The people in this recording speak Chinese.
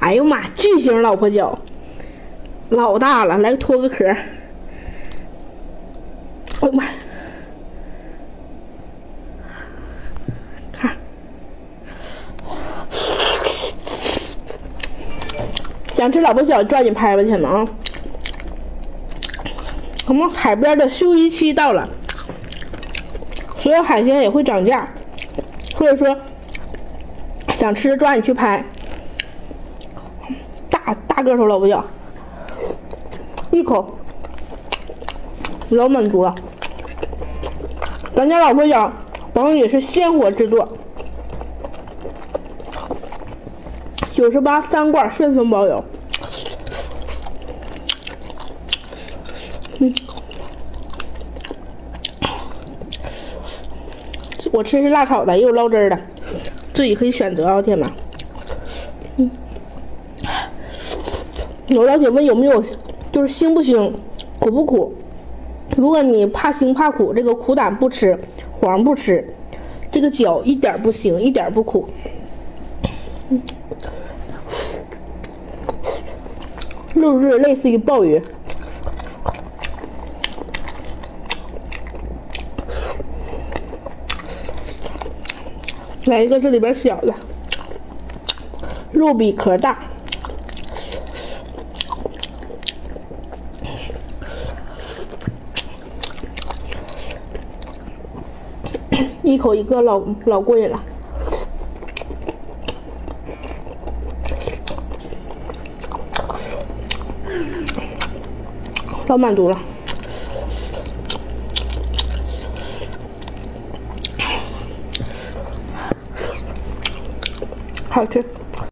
哎呦妈，巨型老婆脚，老大了，来脱个壳。哎呦妈！看，想吃老婆脚，抓紧拍吧，亲们啊！我们海边的休渔期到了，所有海鲜也会涨价，所以说想吃抓紧去拍。大个头老婆脚，一口老满足了。咱家老婆脚保证也是鲜活制作，98三罐顺丰包邮。我吃是辣炒的，也有捞汁儿的，自己可以选择啊，天哪！有老铁问有没有就是腥不腥，苦不苦？如果你怕腥怕苦，这个苦胆不吃，黄不吃，这个脚一点不腥，一点不苦。肉质类似于鲍鱼。来一个这里边小的，肉比壳大。一口一个老过瘾了，老满足了，好吃。